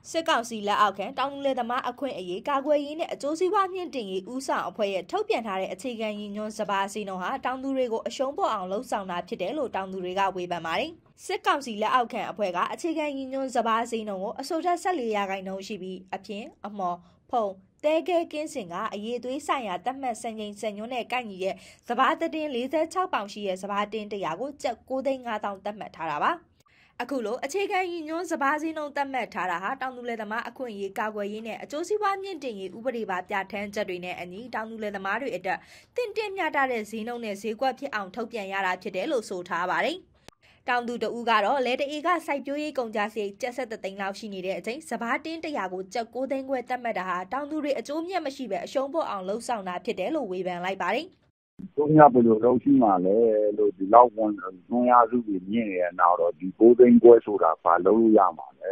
စစ်ကောင်စီလက်အောက်ခံတောင်သူလယ်သမားအခွင့်အရေးကာကွယ်ရေးနဲ့အကျိုးစီးပွားမြင့်တင်ရေးဦးဆောင်အဖွဲ့ရဲ့ထုတ်ပြန်ထားတဲ့အခြေခံရည်ညွှန်းစပါးစီနှုန်းဟာတောင်သူတွေကိုအရှုံးပေါ်အောင်လှုံ့ဆော်တာဖြစ်တယ်လို့တောင်သူတွေကဝေဖန်ပါတယ်။စစ်ကောင်စီလက်အောက်ခံအဖွဲ့ကအခြေခံရည်ညွှန်းစပါးစီနှုန်းကိုအစိုးရ14%ရှိပြီးအပြင်အမော်ဖုံတဲကဲကင်းစင်ကအရေးသွေးဆိုင်ရာတတ်မှတ်စံချိန်စံညွှန်းနဲ့ကိုက်ညီတဲ့စပါးတင်း46ပေါင်ရှိတဲ့စပါးတင်း100ကိုကျပ်9,500တတ်မှတ်ထားတာပါ။အခုလိုအခြေခံရည်ညွှန်းစပါးစည်းနှုန်းသတ်မှတ်ထားတာဟာတောင်သူလယ်သမားအခွင့်အရေးကာကွယ်ရေးနဲ့အကျိုးစီးပွားမြင့်တင်ရေးဥပဒေပါပြဋ္ဌာန်းချက်တွေနဲ့အညီတောင်သူလယ်သမားတွေအတွက်တင့်တင့်မျှတတဲ့ဈေးနှုန်းနဲ့ဈေးကွက်ဖြစ်အောင်ထုတ်ပြန်ရတာဖြစ်တယ်လို့ဆိုထားပါတယ်။တောင်သူတဦးကတော့လယ်တအေကစိုက်ပျိုးရေးကုန်ကြစရိတ်73သိန်းလောက်ရှိနေတဲ့အချိန်စပါးတင်း100ကိုကျပ်9သိန်းခွဲသတ်မှတ်တာဟာတောင်သူတွေအကျိုးမြတ်မရှိပဲအရှုံးပေါ်အောင်လှုံ့ဆော်တာဖြစ်တယ်လို့ဝေဖန်လိုက်ပါတယ်တို့ညဘယ်လိုလုပ်ရှိမှလဲလို့ဒီလောက်ဝန်ရစုတွေမြင့်နေတဲ့နောက်တော့ဒီ9သိန်းခွဲဆိုတာဘာလုပ်လို့ရမှာလဲ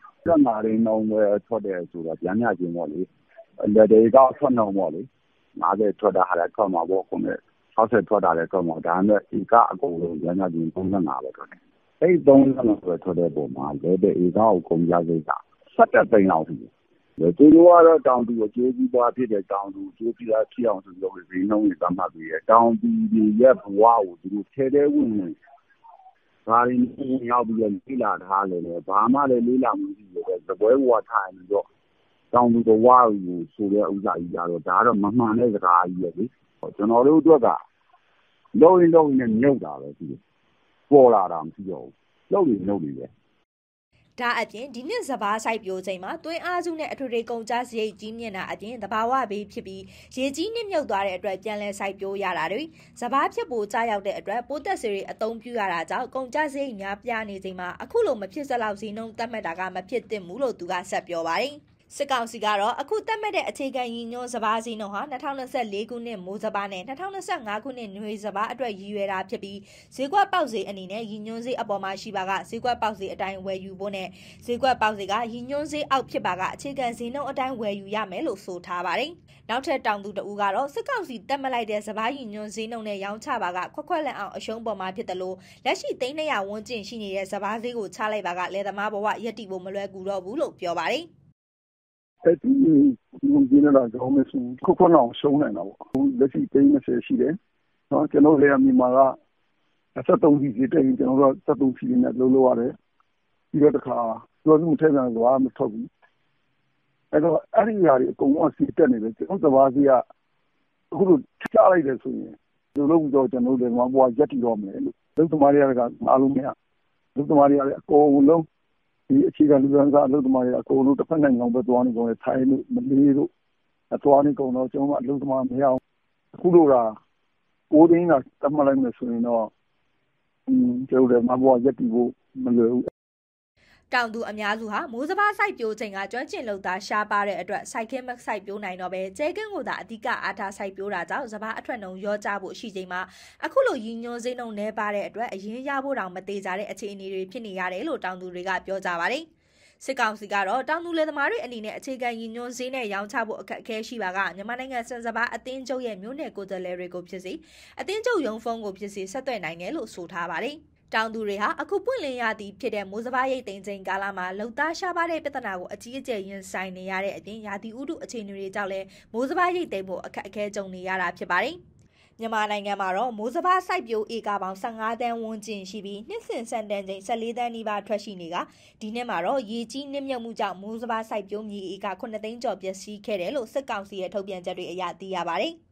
15သိန်းနှုန်းပဲထွက်တယ်ဆိုတော့ပြန်ညခြင်းပေါ့လေလက်တွေကထွက်နှုန်းပေါ့လေ50ထွက်တာဟာလည်းထွက်မှာပေါ့ခုနဲ့60ထွက်တာလည်းထွက်မှာဒါနဲ့ဧကအကုန်လုံးပြန်ညခြင်း35ပဲထွက်တယ်အဲ့35ပဲထွက်တဲ့ပုံမှာလက်တဲ့ဧကကိုကုန်ကြစိတ်က17သိန်းလောက်ရှိတယ်သူတို့ကတော့တောင်သူအကျိုးစီးပွားဖြစ်တဲ့တောင်သူအကျိုးစီးပွားဖြစ်အောင်ဆိုပြီးဈေးနှုန်းတွေသတ်မှတ်ပြီးရတောင်သူတွေရဲ့ဘဝကိုသူတို့ထဲထဲဝင်ဝင်ဘာရင်းရောက်ပြီးလေ့လာထားတယ်လေဘာမှလည်းလေ့လာမှုမရှိဘူးတဲ့သပွဲဘဝထိုင်ပြီးတော့တောင်သူဘဝကိုဆိုတဲ့ဥစ္စာကြီးကြတော့ဒါကတော့မမှန်တဲ့စကားကြီးပဲလေကျွန်တော်တို့အတွက်ကလုံးရင်နဲ့မြုပ်တာပဲရှိတယ်ပေါ်လာတာမရှိတော့ဘူးလုံးနေပဲဒါအပြင်ဒီနှစ်စပါးစိုက်ပျိုးချိန်မှာတွင်းအားစုနဲ့အထွေထွေကုန်ကျစရိတ်ကြီးမြင့်တာအပြင်သဘာဝဘေးဖြစ်ပြီးရေကြီးနှိမ့်မြုပ်သွားတဲ့အတွက်ပြန်လည်စိုက်ပျိုးရတာတွေစပါးဖြစ်ပိုကျရောက်တဲ့အတွက်ပိုးသက်စေတွေအသုံးပြုရတာကြောင့်ကုန်ကျစရိတ်များပြားနေချိန်မှာအခုလိုမဖြစ်စလောက်ဈေးနှုန်းသတ်မှတ်တာကမဖြစ်သင့်ဘူးလို့သူကဆက်ပြောပါတယ်စစ်ကောင်စီကတော့အခုသတ်မှတ်တဲ့အခြေခံရည်ညွှန်းစပါးစည်းနှုန်းဟာ2024ခုနှစ်မိုးစပါးနဲ့2025ခုနှစ်နွေစပါးအတွက်ရည်ရွယ်တာဖြစ်ပြီးဈေးကွက်ပေါက်ဈေးအနေနဲ့ရည်ညွှန်းဈေးအပေါ်မှာရှိပါကဈေးကွက်ပေါက်ဈေးအတိုင်းဝယ်ယူဖို့နဲ့ဈေးကွက်ပေါက်ဈေးကရည်ညွှန်းဈေးအောက်ဖြစ်ပါကအခြေခံဈေးနှုန်းအတိုင်းဝယ်ယူရမယ်လို့ဆိုထားပါတယ်။နောက်ထပ်တောင်သူတဦးကတော့စစ်ကောင်စီတက်မလိုက်တဲ့စပါးရည်ညွှန်းဈေးနှုန်းနဲ့ရောင်းချပါကခွက်လက်အောင်အရှုံးပေါ်မှာဖြစ်တယ်လို့လက်ရှိ300ဝန်းကျင်ရှိနေတဲ့စပါးဈေးကိုချလိုက်ပါကလယ်သမားဘဝရက်တီဖို့မလွယ်ကူတော့ဘူးလို့ပြောပါတယ်အဲ့ဒီဒီနေတာကြောင့်မရှိခုခုနောက်ရှုံးနေတာပေါ့လက်ရှိ30ရှိတယ်နော်ကျွန်တော်လည်းအမိမာက73စီစီတဲ့ကျွန်တော်တို့73စီနဲ့လုံးလို့ရတယ်ပြီးတော့တခါပြောမှုထဲပြန်သွားမထုတ်ဘူးအဲ့တော့အဲ့ဒီຢာတွေအကုန်လုံးစီတက်နေတယ်ကျွန်တော်စပါးစီကအခုလိုချလိုက်တယ်ဆိုရင်ဒီလိုတော့ကျွန်တော်တို့လည်းဘွားရက်တီတော့မယ်လို့လူသမားတွေကအားလုံးမရလူသမားတွေကလည်းအကုန်လုံးဒီအခြေခံလူရန်ကအလုပ်သမားတွေအကုန်လုံးတစ်ဖက်နိုင်ငံပဲသွားနေကြတယ်ထိုင်းလို့မလေးလို့သွားနေကုန်တော့ကျွန်တော်အလုပ်သမားမရအောင်အခုလိုက9သိန်းကတတ်မှတ်လိုက်မယ်ဆိုရင်တော့ကျွန်တော်လည်းမဘွားရက်တီဖို့မလွယ်ဘူးတောင်သူအများစုဟာမိုးစပါးစိုက်ပျိုးချိန်ကကျွမ်းကျင်လုပ်သားရှားပါတဲ့အတွက်စိုက်ခင်းမစိုက်ပျိုးနိုင်တော့ပဲကျဲကင်းကိုသာအဓိကအားထားစိုက်ပျိုးတာကြောင့်စပါးအထွက်နှုန်းရောကျဖို့ရှိချိန်မှာအခုလိုရည်ညွှန်းဈေးနှုန်းနှဲပါတဲ့အတွက်အရင်ရဖို့တောင်မသေးကြတဲ့အခြေအနေတွေဖြစ်နေရတယ်လို့တောင်သူတွေကပြောကြပါတယ်စစ်ကောင်စီကတော့တောင်သူလယ်သမားတွေအနေနဲ့အခြေခံရည်ညွှန်းဈေးနဲ့ရောင်းချဖို့အခက်အခဲရှိပါကမြန်မာနိုင်ငံစံစပါးအသင်းချုပ်ရဲ့မြို့နယ်ကိုယ်စားလှယ်တွေကိုဖြစ်စေအသင်းချုပ်ရုံးဖုန်းကိုဖြစ်စေဆက်သွယ်နိုင်တယ်လို့ဆိုထားပါတယ်တောင်သူတွေဟာအခုပွင့်လင်းရသည့်ဖြစ်တဲ့မိုးစပါးရိတ်သိမ်းချိန်ကာလမှာလုံသားရှားပါတဲ့ပြဿနာကိုအကြီးအကျယ်ရင်ဆိုင်နေရတဲ့အပြင်ရာသီဥတုအခြေအနေတွေကြောင့်လည်းမိုးစပါးရိတ်သိမ်းဖို့အခက်အခဲကြုံနေရတာဖြစ်ပါတယ်။မြန်မာနိုင်ငံမှာတော့မိုးစပါးစိုက်ပျိုးဧကပေါင်း15တန်းဝန်းကျင်ရှိပြီးနှစ်စဉ်စံတန်းချိန်14တန်းနီးပါးထွက်ရှိနေကဒီနှစ်မှာတော့ရေကြီးနစ်မြုပ်မှုကြောင့်မိုးစပါးစိုက်ပျိုးမြေဧက9သိန်းကျော်ပျက်စီးခဲ့တယ်လို့စစ်ကောင်စီရဲ့ထုတ်ပြန်ချက်တွေအရသိရပါတယ်။